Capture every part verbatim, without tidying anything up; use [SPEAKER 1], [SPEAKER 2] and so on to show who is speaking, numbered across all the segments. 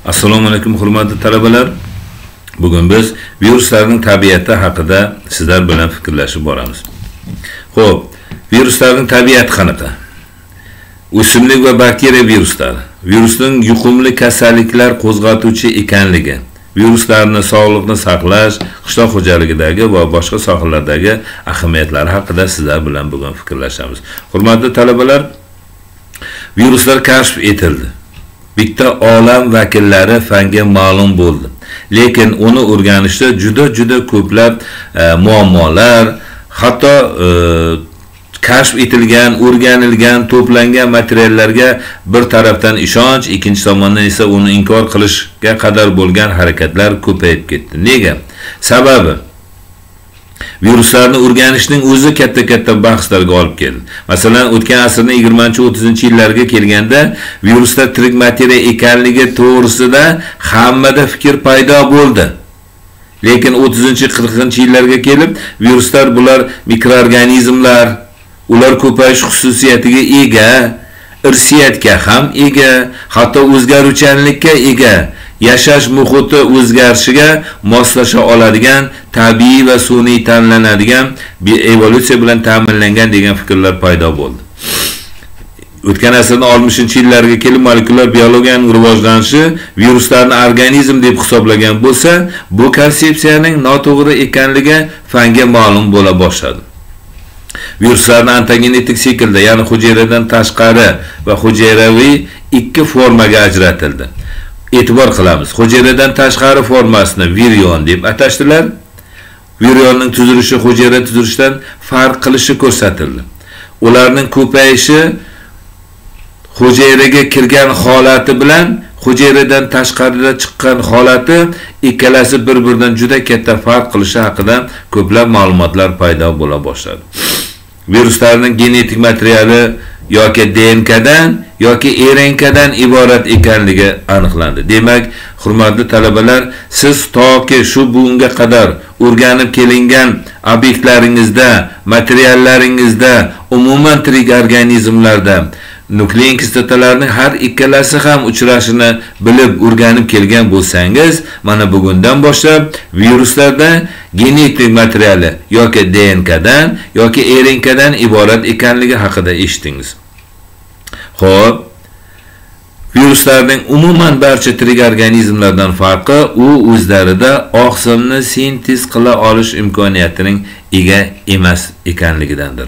[SPEAKER 1] Assalomu alaykum hurmatli talabalar. Bugun biz viruslarning tabiati haqida sizlar bilan fikrlashib boramiz. Xo'p, viruslarning tabiati qanaqa? O'simlik va bakteriya viruslari. Virusning yuqumli kasalliklar qo'zg'atuvchi ekanligi, viruslarni sog'liqni saqlash, qishloq xo'jaligidagi va boshqa sohalardagi ahamiyatlari haqida sizlar bilan bugun fikrlashamiz. Hurmatli talabalar, viruslar kashf etildi. Bitta olam vakillari fanga ma'lum bo'ldi. Lekin uni o'rganishda juda-juda ko'plab e, muammolar, hatto e, kashf etilgan, o'rganilgan, to'plangan materiallarga bir tarafdan ishonch, ikkinchi tomondan esa uni inkor qilishga qadar bo'lgan harakatlar ko'payib ketdi. Nega? Sababi viruslarni o'rganishning o'zi katta-katta bahslarga olib keldi. Masalan, o'tgan asrning yigirmanchi o'ttizinchi yillarga kelganda viruslar tirik materiya ekanligi to'g'risida hammada fikr paydo bo'ldi. Lekin o'ttizinchi qirqinchi yillarga kelib, viruslar bular mikroorganizmlar, ular ko'payish xususiyatiga ega, irsiyatga ham ega, hatto o'zgaruvchanlikka ega, yashash muhiti o'zgarishiga moslasha oladigan, tabiiy va sun'iy tanlanadigan, bir evolyutsiya bilan ta'minlangan degan fikrlar paydo bo'ldi. O'tgan asrning oltmishinchi yillarga kelib molekulyar biologiyaning rivojlanishi viruslarni organizm deb hisoblagan bo'lsa, bu konsepsiyaning noto'g'ri ekanligi fanga ma'lum bo'la boshladi. Viruslarni ontogenetik siklda, ya'ni hujayradan tashqari va hujayraviy ikki formaga ajratildi. E'tibor qilamiz. Hujayradan tashqari formasini virion deb atashdilar. Virionning tuzilishi hujayra tuzilishidan farq qilishi ko'rsatildi. Ularning ko'payishi hujayraga kirgan holati bilan hujayradan tashqarida chiqqan holati ikkalasi bir-biridan juda katta farq qilishi haqida ko'plab ma'lumotlar paydo bo'la boshladi. Viruslarning genetik materiali yoki D N K dan yoki R N K dan iborat ekanligi aniqlandi. Demak, hurmatli talabalar, siz toki shu bugunga qadar o'rganib kelingan obyektlaringizda, materiallaringizda, umuman tirik organizmlarda nuklein kislotalarning har ikkalasi ham uchrashini bilib o'rganib kelgan bo'lsangiz, mana bugundan boshlab viruslarda genetik materiali yoki D N K dan yoki R N K dan iborat ekanligi haqida eshitdingiz. Xo'p, viruslarning umuman barcha tirik organizmlardan farqi u o'zlarida oqsilni sintez qila olish imkoniyatining ega emas ekanligidandir.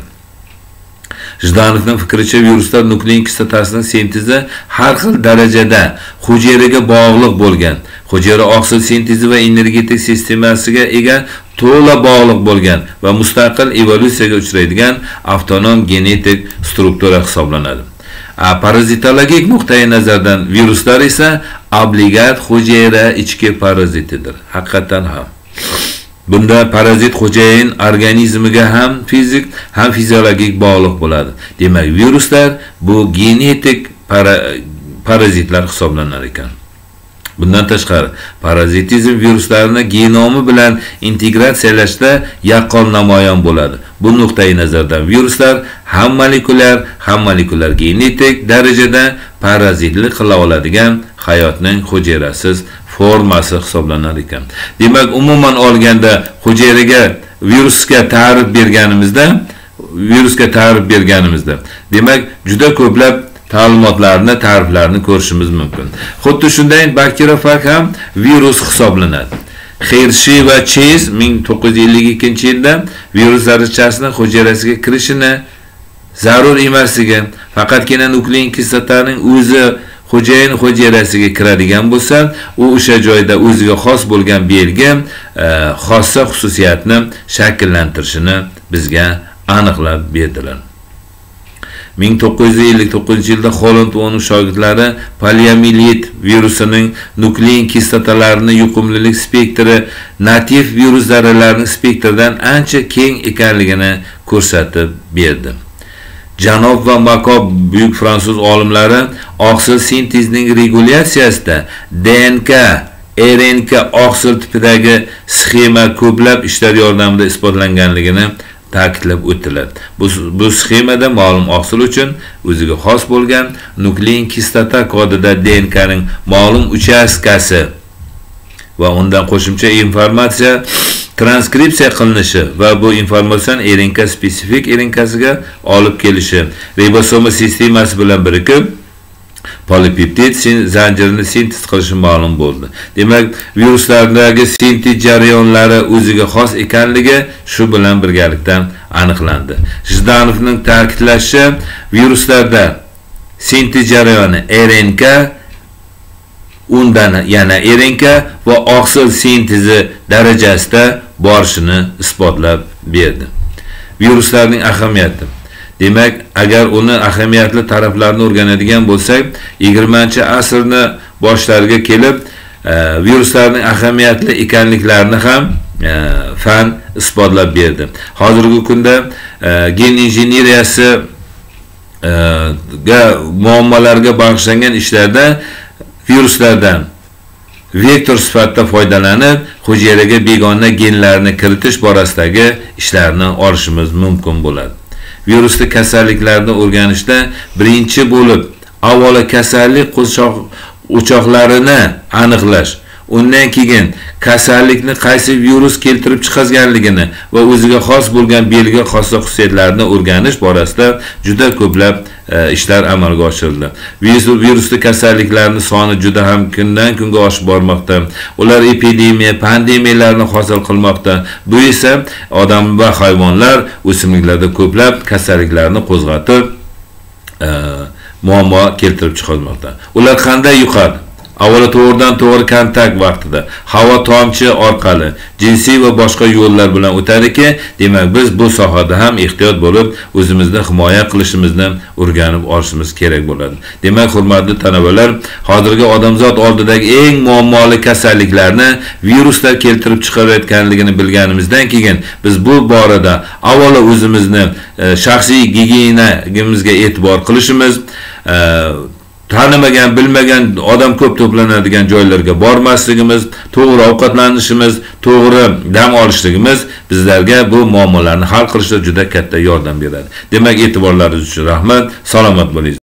[SPEAKER 1] Jdanovning fikricha, viruslar nuklein kislotasining sintezi har xil darajada hujayraga bog'liq bo'lgan, hujayra oqsil sintezi va energetik sistemasiga ega to'la bog'liq bo'lgan va mustaqil evolyutsiyaga uchraydigan avtonom genetik struktura hisoblanadi. Parazitologik nuqtai nazardan viruslar esa obligat hujayra ichki parazitidir. Haqiqatan ham. Bunda parazit hujayin organizmiga ham fizik, ham fiziologik bog'liq bo'ladi. Demak, viruslar bu genetik para, parazitlar hisoblanar ekan. Bundan tashqari, parazitizm viruslarni genomi bilan integratsiyalashda yaqqol namoyon bo'ladi. Bu nuqtai nazardan viruslar ham molekulyar, ham molekulyar genetik darajada parazitlik qila oladigan hayotning hujayrasiz formasi hisoblanar ekan. Demak, umuman olganda hujayraga virusga ta'rif berganimizda, virusga ta'rif berganimizda, demak, juda ko'plab ta'limotlarni, ta'riflarni ko'rishimiz mumkin. Xuddi shunday bakteriyofag ham virus hisoblanadi. Hershey va Chase ming to'qqiz yuz ellik ikkinchi yilda virus zarrachasining hujayrasiga kirishini zarur emasligi, faqatgina nuklein kislotaning o'zi hujayin hujayrasiga kiradigan bo'lsa, u o'sha joyda o'ziga xos bo'lgan belgi, xossa xususiyatni shakllantirishini bizga aniqlab berdilar. ming to'qqiz yuz ellik to'qqizinchi yilda Holland va uning shogirdlari poliomiyelit virusining nuklein kislotalarini yuqumlilik spektri nativ virus zarralarining spektridan ancha keng ekanligini ko'rsatib berdi. Janob va Makob buyuk fransuz olimlari oqsil sintezining regulyatsiyasida D N K, R N K oqsil tipidagi sxema ko'plab ishlar yordamida isbotlanganligini ta'kidlab o'tiladi. Bu bu sxemada ma'lum oqsil uchun o'ziga xos bo'lgan nuklein kislota kodida D N K ning ma'lum uchastkasi va undan qo'shimcha informatsiya transkripsiya qilinishi va bu informatsiya R N K spesifik R N K'siga olib kelishi ribosoma sistemasi bilan birikib polipeptid zanjirini sintez qilishi ma'lum bo'ldi. Demak, viruslardagi sintez jarayonlari o'ziga xos ekanligi shu bilan birgalikda aniqlandi. Jdanovning ta'kidlashicha, viruslarda sintez jarayoni R N K undan yana R N K va oqsil sintezi darajasida borishini isbotlab berdi. Viruslarning ahamiyati. Demak, agar uni ahamiyatli taraflarini o'rganadigan bo'lsak, yigirmanchi asrni boshlariga kelib, e, viruslarning ahamiyatli ekanliklarini ham e, fan isbotlab berdi. Hozirgi kunda e, gen injeneriyasi e, ga muammolarga bag'ishlangan ishlarda viruslardan vektor sifatida foydalanib, hujayraga begona genlarni kiritish borasidagi ishlarni olishimiz mumkin bo'ladi. Virusli kasalliklarni o'rganishda birinchi bo'lib avvalo kasallik qo'shoq o'choqlarini aniqlash, undan keyin kasallikni qaysi virus keltirib chiqarganligini va o'ziga xos bo'lgan belgi xos xususiyatlarini o'rganish borasida juda ko'plab e, ishlar amalga oshirildi. Virus virusli kasalliklarning soni juda ham kundan kunga oshib bormoqda. Ular epidemiya, pandemiyalarni hosil qilmoqda. Bu esa odam va hayvonlar, o'simliklarda ko'plab kasalliklarni qo'zg'atib, e, muammo keltirib chiqarmoqda. Ular qanday yuqadi? Avvalo to'g'ridan to'g'ri kontakt vaqtida havo tomchi orqali jinsiy va boshqa yo'llar bilan o'tadiki, demak biz bu sohada ham ehtiyot bo'lib, o'zimizni himoya qilishimizni o'rganib olishimiz kerak bo'ladi. Demak, hurmatli talabalar, hozirgi odamzod oldidagi eng muammoli kasalliklarni viruslar keltirib chiqarayotganligini bilganimizdan keyin biz bu borada avvalo o'zimizni e, shaxsiy gigiyenamizga e'tibor qilishimiz, e, tanimagan, bilmagan odam ko'p to'planadigan joylarga bormasligimiz, to'g'ri ovqatlanishimiz, to'g'ri dam olishligimiz bizlarga bu muammolarni hal qilishda juda katta yordam beradi. Demak, e'tiborlaringiz uchun rahmat. Salomat bo'ling.